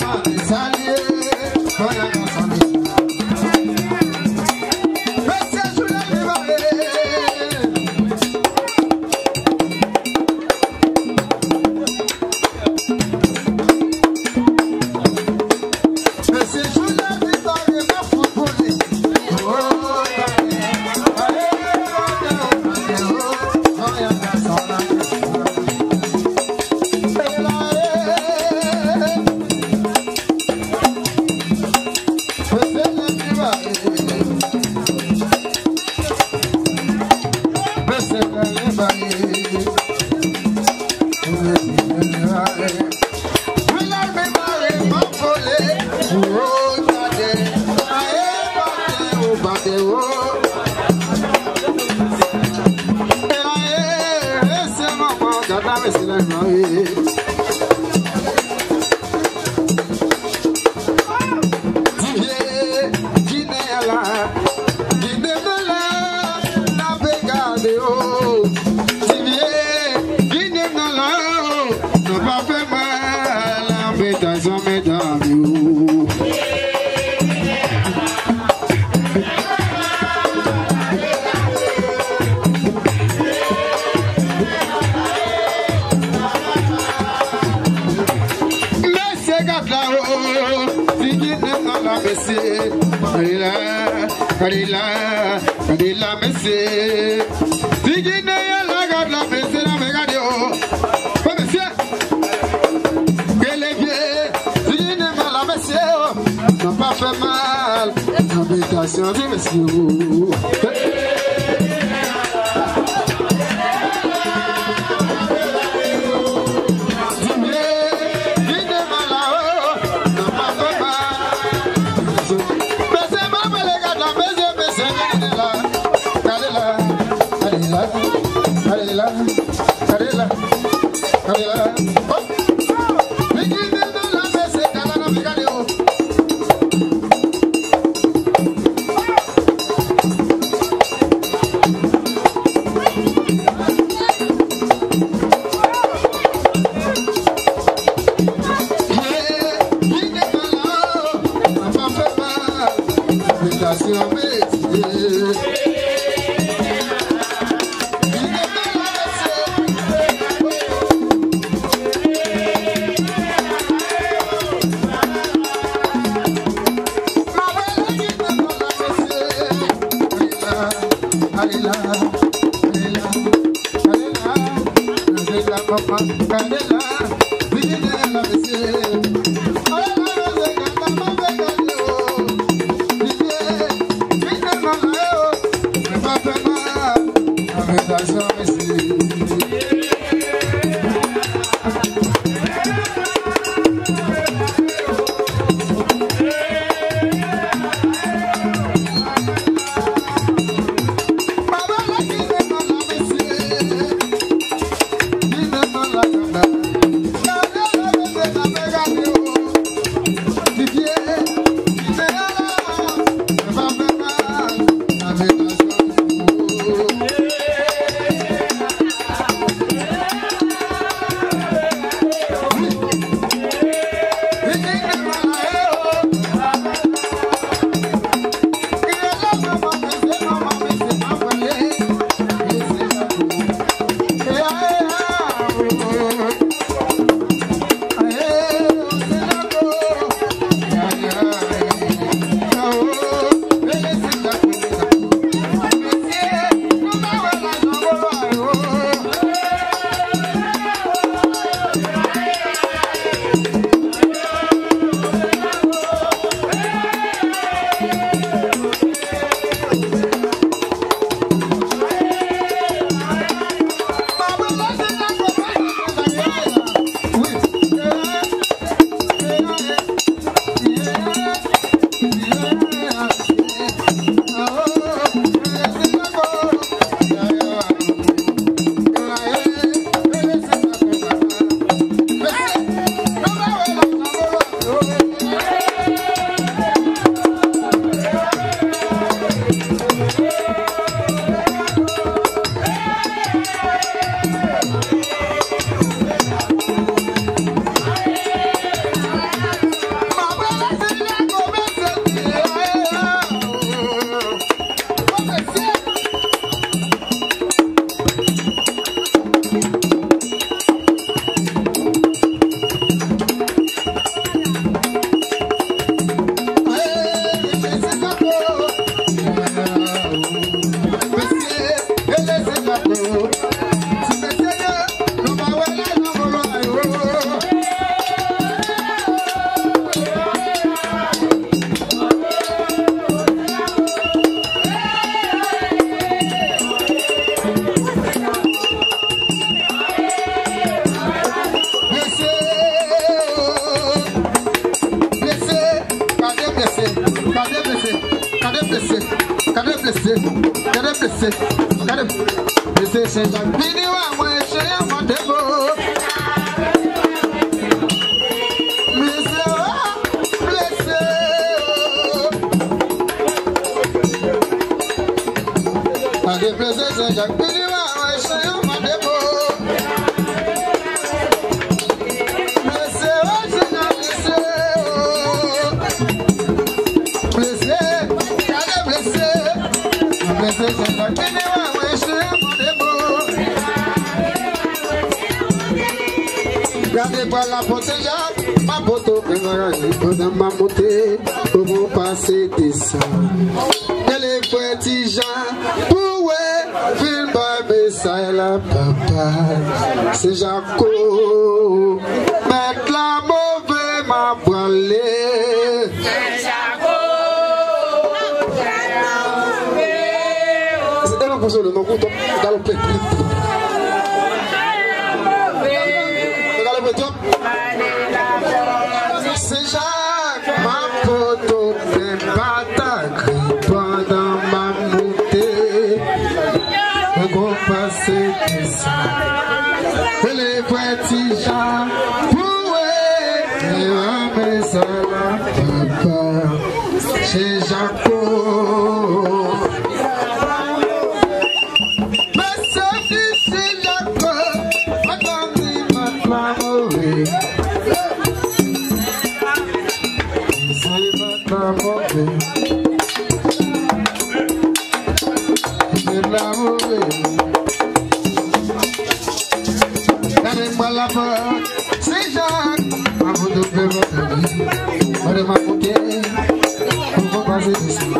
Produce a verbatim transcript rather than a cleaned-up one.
Candela, blessé, cadê blessé, cadê blessé, cadê blessé, c'est un vidéo à moi, c'est un modèle. Cadê blessé, c'est un vidéo à moi, c'est un modèle. Gardez pas la poteja, ma poto, pendant ma montée, pour passer des sangs. Et les petits gens, pour film bébé, ça est la papa, c'est Jaco, mettre la mauvaise m'a brûlé. C'est Jaco, c'est la mauvaise, c'est le nom pour toi, galopé. C'est Jacques, ma photo fait pas ta grippe pendant ma montée. On passe tout ça. Et les petits gens, pour eux, ça la papa. C'est Jacques. C'est Jacques, ma photo fait votre vie. On va passer ici.